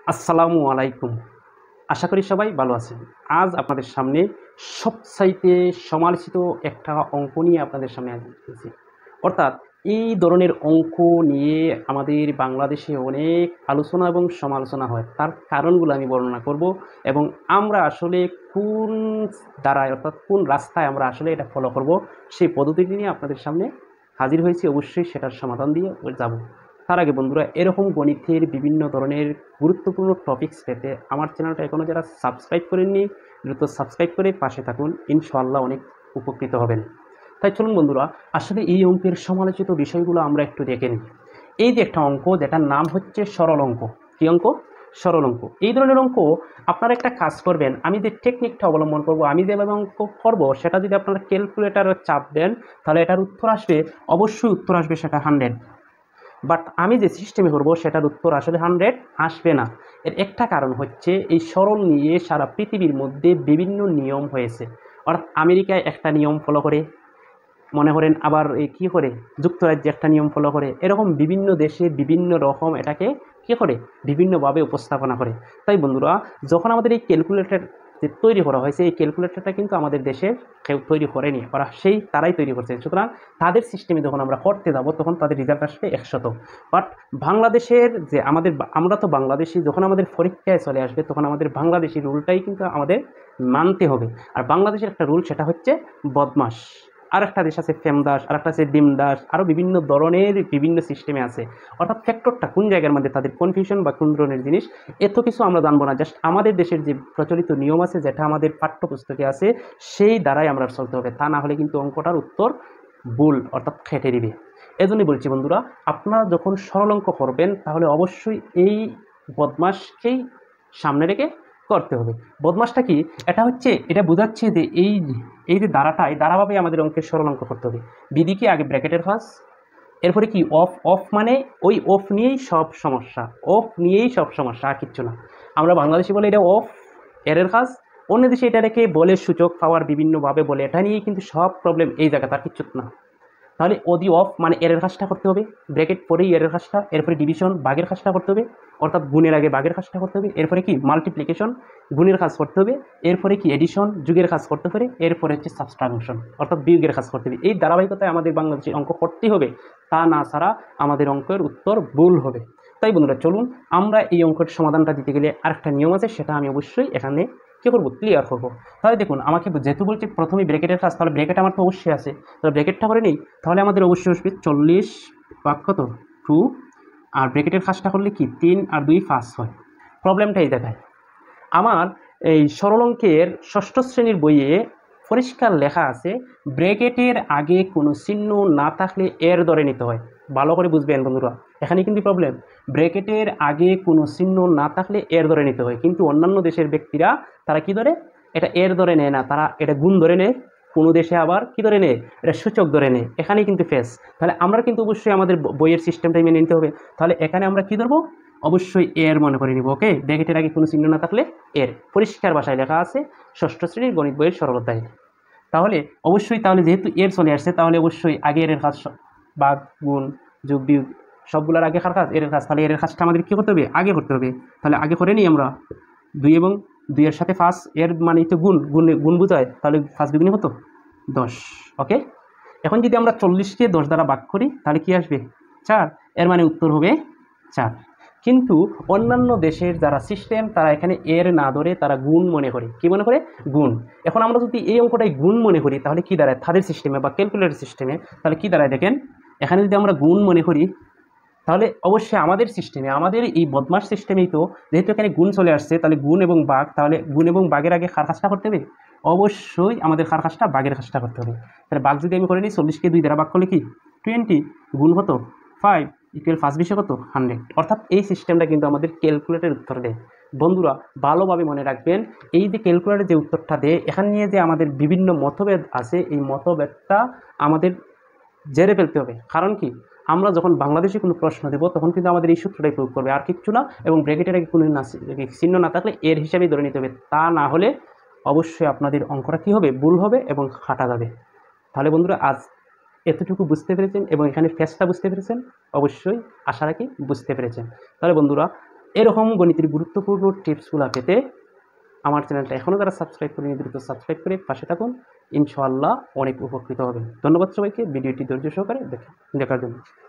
আসসালামু আলাইকুম। আশা করি সবাই ভালো আছেন। আজ আপনাদের সামনে সবচাইতে সমালোচিত একটা অঙ্ক নিয়ে আপনাদের সামনে হাজির হয়েছি। অর্থাৎ এই ধরনের অঙ্ক নিয়ে আমাদের বাংলাদেশে অনেক আলোচনা এবং সমালোচনা হয়। তার কারণগুলো আমি বর্ণনা করব এবং আমরা আসলে কোন ধারায় অর্থাৎ কোন রাস্তায় আমরা আসলে এটা ফলো করব সেই পদ্ধতিটি নিয়ে আপনাদের সামনে হাজির হয়েছি। অবশ্যই সেটার সমাধান দিয়ে যাব। তার আগে বন্ধুরা, এরকম গণিতের বিভিন্ন ধরনের গুরুত্বপূর্ণ টপিকস পেতে আমার চ্যানেলটা এখনও যারা সাবস্ক্রাইব করেননি, দ্রুত সাবস্ক্রাইব করে পাশে থাকুন। ইনশাআল্লাহ অনেক উপকৃত হবেন। তাই চলুন বন্ধুরা, আসলে এই অঙ্কের সমালোচিত বিষয়গুলো আমরা একটু দেখে নিই। এই যে একটা অঙ্ক যেটার নাম হচ্ছে সরল অঙ্ক। কী অঙ্ক? সরল অঙ্ক। এই ধরনের অঙ্ক আপনারা একটা কাজ করবেন, আমি যে টেকনিকটা অবলম্বন করব, আমি যেভাবে অঙ্ক করব সেটা যদি আপনারা ক্যালকুলেটারে চাপ দেন তাহলে এটার উত্তর আসবে, অবশ্যই উত্তর আসবে সেটা 100। বাট আমি যে সিস্টেমে করবো সেটার উত্তর আসলে 100 আসবে না। এর একটা কারণ হচ্ছে এই সরল নিয়ে সারা পৃথিবীর মধ্যে বিভিন্ন নিয়ম হয়েছে। অর্থাৎ আমেরিকায় একটা নিয়ম ফলো করে, মনে করেন আবার কী করে যুক্তরাজ্যে একটা নিয়ম ফলো করে, এরকম বিভিন্ন দেশে বিভিন্ন রকম এটাকে কী করে বিভিন্নভাবে উপস্থাপনা করে। তাই বন্ধুরা, যখন আমাদের এই ক্যালকুলেটর যে তৈরি করা হয়েছে, এই ক্যালকুলেটরটা কিন্তু আমাদের দেশের কেউ তৈরি করেনি, ওরা তারাই তৈরি করছে। সুতরাং তাদের সিস্টেমে যখন আমরা করতে যাব তখন তাদের রেজাল্ট আসবে 100। বাট বাংলাদেশের যে আমরা তো বাংলাদেশি, যখন আমাদের পরীক্ষায় চলে আসবে তখন আমাদের বাংলাদেশি রুলটাই কিন্তু আমাদের মানতে হবে। আর বাংলাদেশের একটা রুল, সেটা হচ্ছে বদমাস। আর একটা দেশ আছে ফেমদাস, আর একটা আছে ডিমদাস, আরও বিভিন্ন ধরনের বিভিন্ন সিস্টেমে আছে। অর্থাৎ ফ্যাক্টরটা কোন জায়গার মধ্যে তাদের কনফিউশন বা কোন ধরনের জিনিস, এত কিছু আমরা জানবো না। জাস্ট আমাদের দেশের যে প্রচলিত নিয়ম আছে, যেটা আমাদের পাঠ্যপুস্তকে আছে, সেই দ্বারাই আমরা চলতে হবে। তা না হলে কিন্তু অঙ্কটার উত্তর ভুল, অর্থাৎ খেটে দিবে। এজন্যই বলছি বন্ধুরা, আপনারা যখন সরল অঙ্ক করবেন তাহলে অবশ্যই এই বদমাসকেই সামনে রেখে করতে হবে। বদমাসটা কি? এটা বোঝাচ্ছে যে এই যে দ্বারাটা, এই দ্বারাভাবে আমাদের অঙ্কের সরল অঙ্ক করতে হবে। বিদিকে আগে ব্র্যাকেটের ফাঁস, এরপরে কি অফ মানে ওই অফ নিয়েই সব সমস্যা, আর কিচ্ছু না। আমরা বাংলাদেশে বলে এটা অফ, এর কাজ। অন্য দেশে এটা রেখে বলে সূচক পাওয়ার বিভিন্নভাবে বলে, এটা নিয়েই কিন্তু সব প্রবলেম এই জায়গাতে, আর কিচ্ছু না। তাহলে অদি অফ মানে এর কাজটা করতে হবে, ব্র্যাকেট পরেই এর কাজটা, এরপরে ডিভিশন বাগের কাজটা করতে হবে, অর্থাৎ গুণের আগে বাগের কাজটা করতে হবে, এরপরে কি মাল্টিপ্লিকেশন গুণের কাজ করতে হবে, এরপরে কি এডিশন যুগের কাজ করতে হবে, এরপরে হচ্ছে সাবট্রাকশন অর্থাৎ বিয়োগের কাজ করতে হবে। এই ধারাবাহিকতায় আমাদের বাংলাদেশে অঙ্ক করতেই হবে, তা না ছাড়া আমাদের অঙ্কের উত্তর ভুল হবে। তাই বন্ধুরা, চলুন আমরা এই অঙ্কের সমাধানটা দিতে গেলে আরেকটা নিয়ম আছে, সেটা আমি অবশ্যই এখানে কী করবো, ক্লিয়ার করবো। তাহলে দেখুন, আমাকে যেহেতু বলছে প্রথমে ব্র্যাকেটের কাজ, তাহলে ব্র্যাকেট আমার তো অবশ্যই আছে, তাহলে ব্র্যাকেটটা করে নেই। তাহলে আমাদের অবশ্যই আসবে 40 ভাগ কত 2, আর ব্র্যাকেটের কাজটা করলে কি 3 আর 2 5 হয়। প্রবলেমটা এই দেখায়, আমার এই সরল অঙ্কের ষষ্ঠ শ্রেণীর বইয়ে পরিষ্কার লেখা আছে, ব্র্যাকেটের আগে কোনো চিহ্ন না থাকলে এর ধরে নিতে হয়। ভালো করে বুঝবেন বন্ধুরা, এখানে কিন্তু প্রবলেম। ব্র্যাকেটের আগে কোনো চিহ্ন না থাকলে এর ধরে নিতে হয়, কিন্তু অন্যান্য দেশের ব্যক্তিরা তারা কি ধরে, এটা এর ধরে নেয় না, তারা এটা গুণ ধরে নেয়। কোনো দেশে আবার কি ধরে নেয়, এটা সূচক ধরে নেয়। এখানেই কিন্তু ফেস। তাহলে আমরা কিন্তু অবশ্যই আমাদের বইয়ের সিস্টেমটাই মেনে নিতে হবে। তাহলে এখানে আমরা কি ধরবো, অবশ্যই এর মনে করে নিব। ওকে, ব্র্যাকেটের আগে কোনো চিহ্ন না থাকলে এর, পরিষ্কার ভাষায় লেখা আছে ষষ্ঠ শ্রেণীর গণিত বইয়ের সরল অধ্যায়ে। তাহলে অবশ্যই, তাহলে যেহেতু এর চলে আসছে, তাহলে অবশ্যই আগে এর কাজ, ভাগ গুণ যোগ বিয়োগ সবগুলোর আগে কার কাজ, এর কাজ। তাহলে এর কাজটা আমাদের কী করতে হবে, আগে করতে হবে। তাহলে আগে করে নিই আমরা 2 এবং 2 এর সাথে 5, এর মানে তো গুণ বোঝায়। তাহলে 5 দুগুণে কত 10। ওকে, এখন যদি আমরা 40কে 10 দ্বারা ভাগ করি তাহলে কি আসবে 4, এর মানে উত্তর হবে 4। কিন্তু অন্যান্য দেশের যারা সিস্টেম, তারা এখানে এর না ধরে তারা গুণ মনে করে। কি মনে করে, গুণ। এখন আমরা যদি এই অঙ্কটাই গুণ মনে করি তাহলে কি দাঁড়ায় তাদের সিস্টেমে বা ক্যালকুলেটর সিস্টেমে, তাহলে কি দাঁড়ায় দেখেন, এখানে যদি আমরা গুণ মনে করি তাহলে অবশ্যই আমাদের সিস্টেমে, আমাদের এই বদমাস সিস্টেমেই তো যেহেতু এখানে গুণ চলে আসছে, তাহলে গুণ এবং ভাগ, তাহলে গুণ এবং ভাগের আগে কার কাজটা করতে হবে, অবশ্যই আমাদের কার কাজটা, ভাগের কাজটা করতে হবে। তাহলে ভাগ যদি আমি করে নিই, 40কে 2 দ্বারা ভাগ করলে কি 20, গুণ কত 5 ইকুয়াল 5 বিশে কত 100। অর্থাৎ এই সিস্টেমটা কিন্তু আমাদের ক্যালকুলেটরের উত্তর দেয়। বন্ধুরা ভালোভাবে মনে রাখবেন, এই যে ক্যালকুলেটর যে উত্তরটা দেয়, এখানে নিয়ে যে আমাদের বিভিন্ন মতভেদ আছে, এই মতভেদটা আমাদের জেরে ফেলতে হবে। কারণ কি, আমরা যখন বাংলাদেশে কোনো প্রশ্ন দেব তখন কিন্তু আমাদের এই সূত্রটাই প্রয়োগ করবে, আর কিচ্ছু না। এবং ব্র্যাকেটের আগে কোনো চিহ্ন না থাকলে এর হিসাবেই ধরে নিতে হবে। তা না হলে অবশ্যই আপনাদের অঙ্কটা কী হবে, ভুল হবে এবং খাটা যাবে। তাহলে বন্ধুরা, আজ এতটুকু বুঝতে পেরেছেন এবং এখানে ফেসটা বুঝতে পেরেছেন, অবশ্যই আশা রাখি বুঝতে পেরেছেন। তাহলে বন্ধুরা, এরকম গণিতের গুরুত্বপূর্ণ টিপসগুলো পেতে আমার চ্যানেলটা এখনও যারা সাবস্ক্রাইব করেনি দ্রুত সাবস্ক্রাইব করে পাশে থাকুন। ইনশাআল্লাহ অনেক উপকৃত হবেন। ধন্যবাদ সবাইকে ভিডিওটি ধৈর্য সহকারে দেখার জন্য।